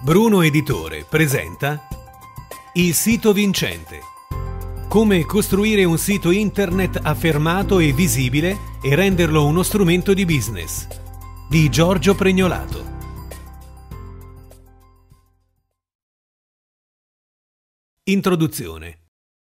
Bruno Editore presenta Il sito vincente. Come costruire un sito internet affermato e visibile e renderlo uno strumento di business. Di Giorgio Pregnolato. Introduzione.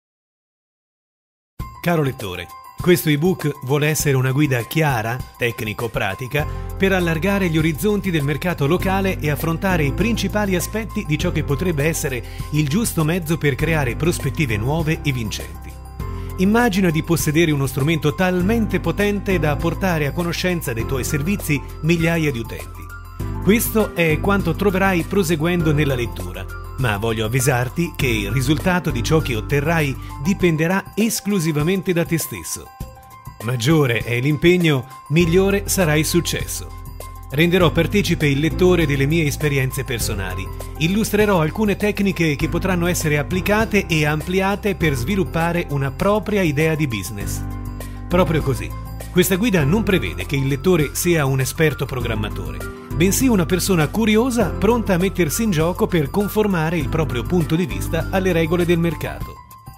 Caro lettore, questo ebook vuole essere una guida chiara, tecnico-pratica, per allargare gli orizzonti del mercato locale e affrontare i principali aspetti di ciò che potrebbe essere il giusto mezzo per creare prospettive nuove e vincenti. Immagina di possedere uno strumento talmente potente da portare a conoscenza dei tuoi servizi migliaia di utenti. Questo è quanto troverai proseguendo nella lettura, ma voglio avvisarti che il risultato di ciò che otterrai dipenderà esclusivamente da te stesso. Maggiore è l'impegno, migliore sarà il successo. Renderò partecipe il lettore delle mie esperienze personali. Illustrerò alcune tecniche che potranno essere applicate e ampliate per sviluppare una propria idea di business. Proprio così. Questa guida non prevede che il lettore sia un esperto programmatore, bensì una persona curiosa pronta a mettersi in gioco per conformare il proprio punto di vista alle regole del mercato.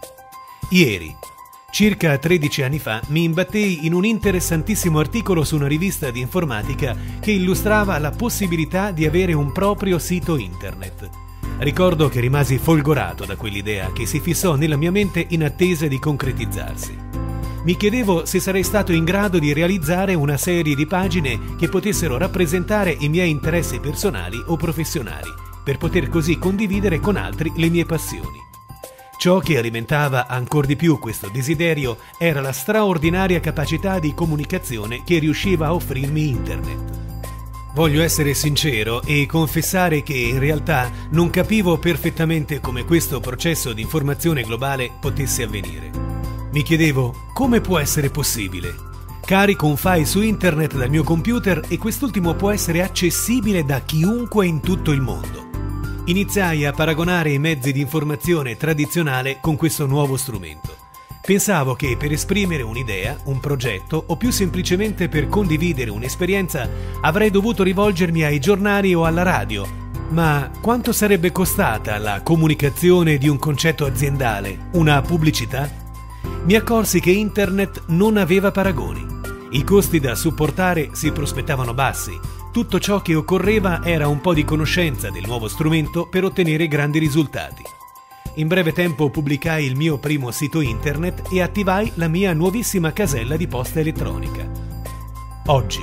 Ieri, circa 13 anni fa, mi imbattei in un interessantissimo articolo su una rivista di informatica che illustrava la possibilità di avere un proprio sito internet. Ricordo che rimasi folgorato da quell'idea che si fissò nella mia mente in attesa di concretizzarsi. Mi chiedevo se sarei stato in grado di realizzare una serie di pagine che potessero rappresentare i miei interessi personali o professionali, per poter così condividere con altri le mie passioni. Ciò che alimentava ancor di più questo desiderio era la straordinaria capacità di comunicazione che riusciva a offrirmi internet. Voglio essere sincero e confessare che in realtà non capivo perfettamente come questo processo di informazione globale potesse avvenire. Mi chiedevo, come può essere possibile? Carico un file su internet dal mio computer e quest'ultimo può essere accessibile da chiunque in tutto il mondo. Iniziai a paragonare i mezzi di informazione tradizionale con questo nuovo strumento. Pensavo che per esprimere un'idea, un progetto o più semplicemente per condividere un'esperienza avrei dovuto rivolgermi ai giornali o alla radio. Ma quanto sarebbe costata la comunicazione di un concetto aziendale, una pubblicità? Mi accorsi che internet non aveva paragoni. I costi da supportare si prospettavano bassi. Tutto ciò che occorreva era un po' di conoscenza del nuovo strumento per ottenere grandi risultati. In breve tempo pubblicai il mio primo sito internet e attivai la mia nuovissima casella di posta elettronica. Oggi.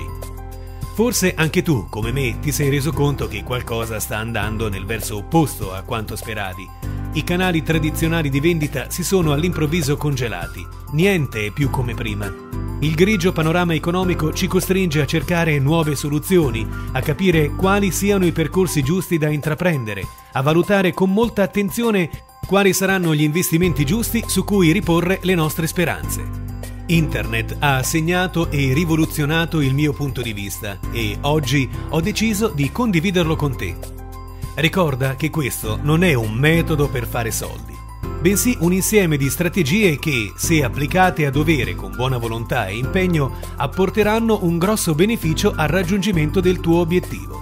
Forse anche tu, come me, ti sei reso conto che qualcosa sta andando nel verso opposto a quanto speravi. I canali tradizionali di vendita si sono all'improvviso congelati. Niente è più come prima. Il grigio panorama economico ci costringe a cercare nuove soluzioni, a capire quali siano i percorsi giusti da intraprendere, a valutare con molta attenzione quali saranno gli investimenti giusti su cui riporre le nostre speranze. Internet ha segnato e rivoluzionato il mio punto di vista e oggi ho deciso di condividerlo con te. Ricorda che questo non è un metodo per fare soldi, bensì un insieme di strategie che, se applicate a dovere con buona volontà e impegno, apporteranno un grosso beneficio al raggiungimento del tuo obiettivo.